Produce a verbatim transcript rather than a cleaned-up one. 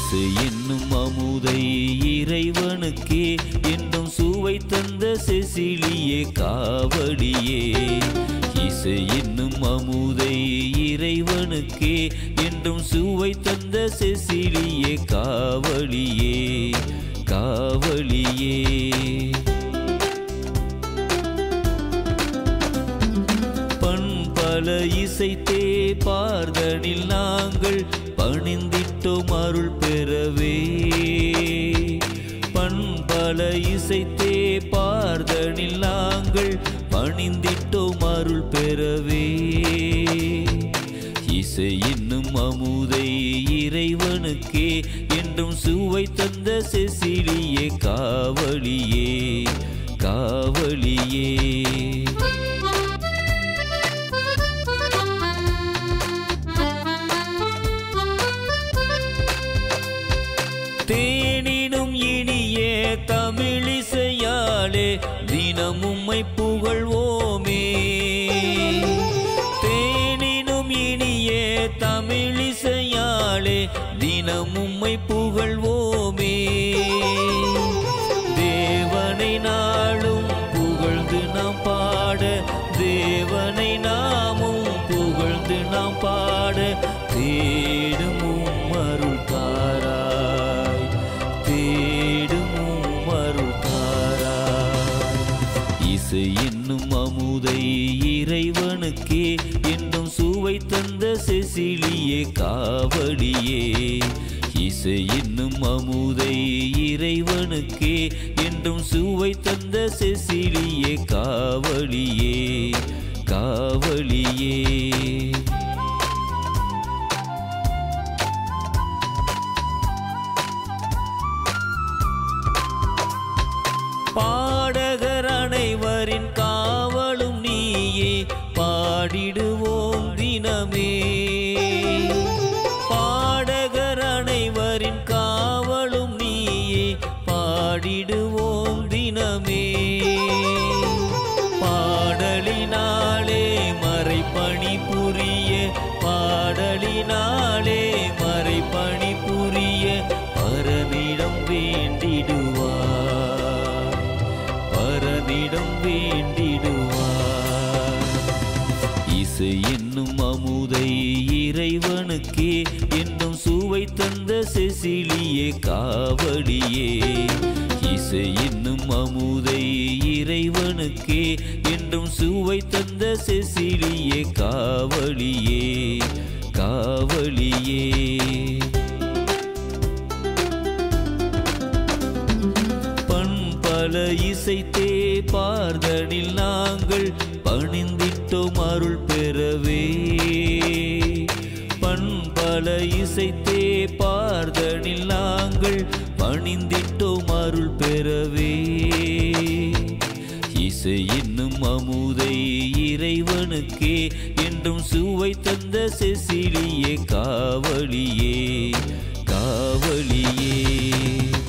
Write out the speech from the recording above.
இசை என்னும் அமுதை இறைவனுக்கே என்றும் சுவை தந்த செசிலியே காவடியே. இசை என்னும் அமுதை இறைவனுக்கே என்றும் சுவை தந்த செசிலியே காவலியே காவலியே. பண்பல இசைத்தே பார்தனில் நாங்கள் பணிந்திட்டோம் அருள் பெறவே. பண்பல இசைத்தே பார்தனில் நாங்கள் பணிந்திட்டோம் அருள் பெறவே. இசை என்னும் அமுதை இறைவனுக்கே என்றும் சுவை தந்த செசிலியே காவலியே காவலியே. தேனினும் இனிய தமிழிசையாலே தினம் உம்மை புகழ்வோமே. தேனினும் இனிய தமிழிசையாலே தினம் உம்மை புகழ்வோமே. தேவனை நாளும் புகழ்ந்து நாம் பாட, தேவனை நாமும் புகழ்ந்து நாம் பாட, தேடும் உம் அருள் தாராய் தேடும் உம் அருள் தாராய். இசை என்னும் அமுதை இறைவனுக்கே என்றும் சுவை தந்த செசிலியே காவலியே. இசை என்னும் அமுதை இறைவனுக்கே என்றும் சுவை தந்த செசிலியே காவலியே காவலியே. பாடகர் அனைவரின் காவலும் நீயே பாடிடுவோம் தினமே. பாடகர் அனைவரின் காவலும் நீயே பாடிடுவோம் தினமே. பாடலினாலே மறைபணி புரிய, பாடலினாலே மறைபணி புரிய பரனிடம் வேண்டிடுவார் பரனிடம் வேண்டிடுவார். இசை என்னும் அமுதை இறைவனுக்கே என்றும் சுவை தந்த செசிலியே காவலியே. இசை என்னும் அமுதை இறைவனுக்கே என்றும் சுவை தந்த செசிலியே காவலியே காவலியே. பண்பல இசைத்தே பார்தனில் நாங்கள் பணிந்திட்டோம் அருள் பெறவே. பண்பல இசைத்தே பார்தனில் நாங்கள் பணிந்திட்டோம் அருள் பெறவே. இசை என்னும் அமுதை இறைவனுக்கே என்றும் சுவை தந்த செசிலியே காவலியே காவலியே.